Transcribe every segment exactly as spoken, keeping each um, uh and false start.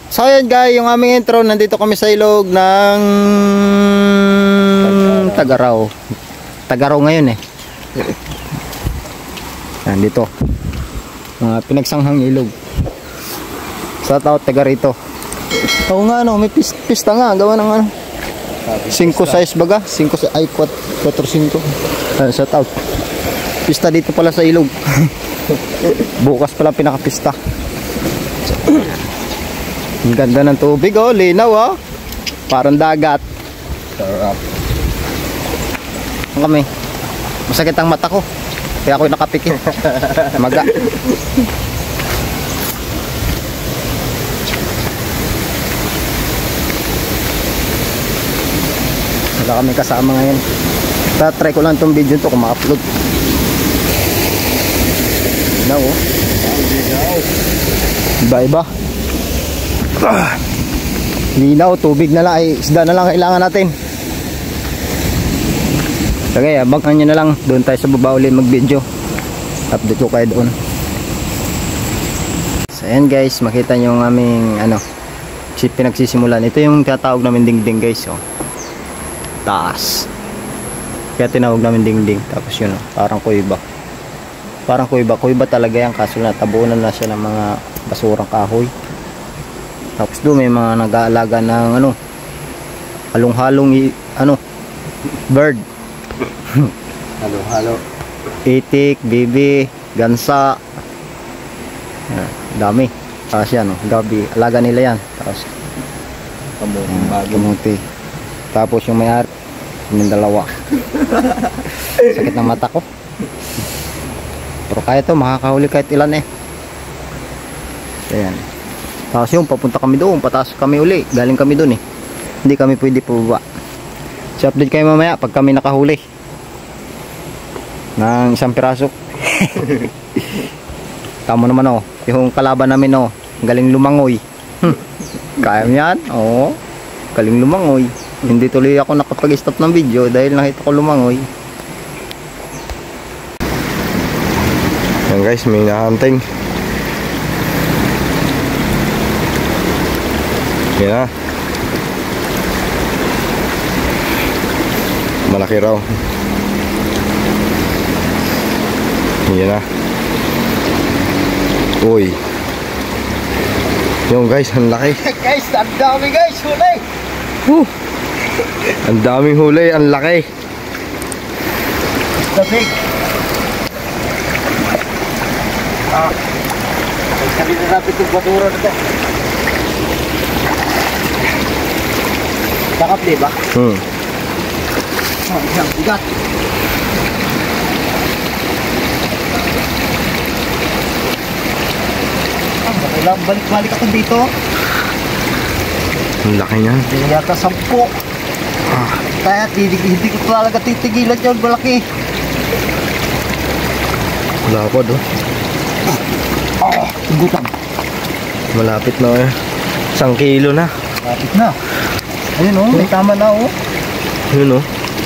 So ayan guys, yung aming intro, nandito kami sa ilog ng Tagaraw. Tagaraw ngayon eh. Nandito. Mga pinagsanghang ilog. Sa tao taga rito. Oo nga no, may pis pista nga, gawa ng ano. cinco size baga, cinco ay four five. Uh, sa tao. Pista dito pala sa ilog. Bukas pala pinakapista. Ang ganda ng tubig oh, linaw oh. Parang dagat. Sarap. Kami. Masakit ang mata ko. Kaya ako'y nakapikit. Maga. Wala kami kasama ngayon. Ta-try ko lang itong video to kung ma-upload. Linaw oh. Iba-iba. Ah, linaw, tubig na lang, ay isda na lang kailangan natin. Sige, abangan nyo na lang. Doon tayo sa baba ulit mag video. Update ko kayo doon. So ayan guys, makita nyo yung aming ano, pinagsisimulan. Ito yung tatawag namin dingding guys oh. Taas. Kaya tinawag namin dingding. Tapos yun oh, parang kuiba. Parang kuiba, kuiba talaga yan. Kaso natabunan na siya ng mga basurang kahoy. Tapos doon may mga nag-aalaga ng ano, halong-halong ano, bird. Halo-halo. Itik, bibi, gansa. Yan, dami. Tapos yan, oh, gabi. Alaga nila yan. Tapos Kamuting bago. Kamuti. Tapos yung may-ari, yung dalawa. Sakit ng mata ko. Pero kaya to, makakahuli kahit ilan eh. Ayan. Tapos yung papunta kami doon, pataas kami uli. Galing kami doon eh. Hindi kami pwede pababa. So update kayo mamaya pag kami nakahuli ng isang piraso. Tama naman oh. Yung kalaban namin oh, galing lumangoy. Kaya mo yan? Oo. Galing lumangoy. Hindi tuloy ako nakapag-stop ng video dahil nakita ko lumangoy. Yan guys, may nahunting. Yan na. Malaki raw. Yan na. Uy. Yung guys, ang laki. Guys, ang dami guys, huli. Woo. Ang daming huli, ang laki. Dabig. Ah. Sabi na natin itong basura na ito. Sakap diba? Hmm. Oh, isang bigat. Ah, balik-balik ako dito. Ang laki niyan. Hindi yata sampu. Ah. Kaya hindi, hindi ko talaga titigilan yun. Malaki. Lapad oh. Ah, gutom. Malapit na eh. Isang kilo na. Malapit na. Ayun oh, may tama na oh. Yun oh.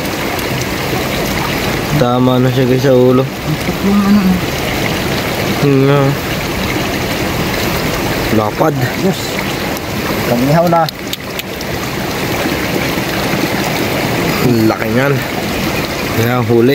Tama na siya guys sa ulo. Yung ano oh. Yun nga. Lapad. Yes. Kamihaw na. Laki niyan. Yan ang huli.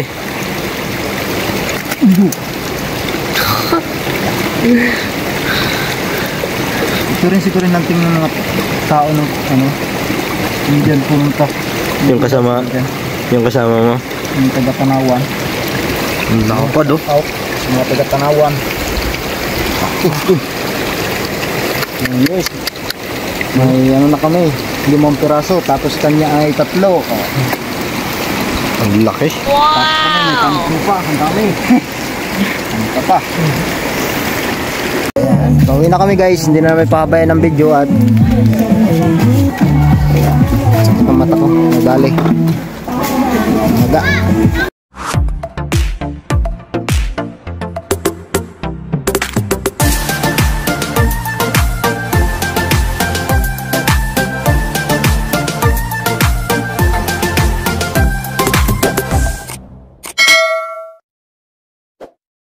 Ito rin siguro natin yung mga tao ng ano, Indian pumunta. Yung kasama, yung kasama mo. Yung taga-Tanawan. Lapad oh. Out. Mga taga-Tanawan. Yes. May ano na kami, limang piraso, tapos kanya ay tatlo. Ang laki. Wow! Tapos kami, may tampo pa, ang dami. Ano ka pa? Pauwi na kami guys, hindi na namin pahabayan ng video at sakit ang mata ko, nadali. Naga.